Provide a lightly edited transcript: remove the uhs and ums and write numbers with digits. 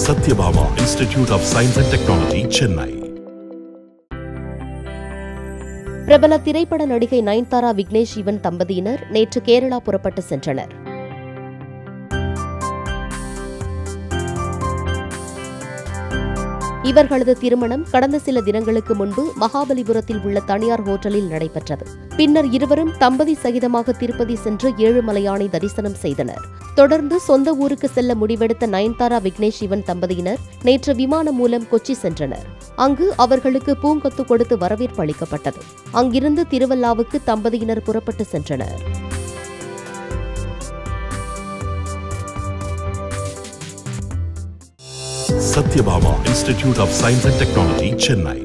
Satyabama Institute of Science and Technology, Chennai. பிரபல திரைப்பட நடிகை நயன்தாரா விக்னேஷ் சிவன் தம்பதியினர் நேற்று கேரளா புறப்பட்டு சென்றனர். இவர்களது திருமணம் கடந்த சில தினங்களுக்கு முன்பு மகாபலிபுரத்தில் உள்ள தனியார் ஹோட்டலில் நடைபெற்றது. பின்னர் இருவரும் தம்பதி சகிதமாக திருப்பதி சென்று ஏழுமலையானை தரிசனம் செய்தனர். தொடர்ந்து சொந்த ஊருக்கு செல்ல முடிவெடுத்த நயன்தாரா விக்னேஷ் சிவன் தம்பதியினர் நேற்று விமானம் மூலம் கொச்சி சென்றனர். அங்கு அவர்களுக்கு பூங்கொத்து கொடுத்து வரவேற்பு அளிக்கப்பட்டது. அங்கிருந்து திருவல்லாவுக்கு தம்பதியினர் புறப்பட்டு சென்றனர். Satyabama Institute of Science and Technology, Chennai.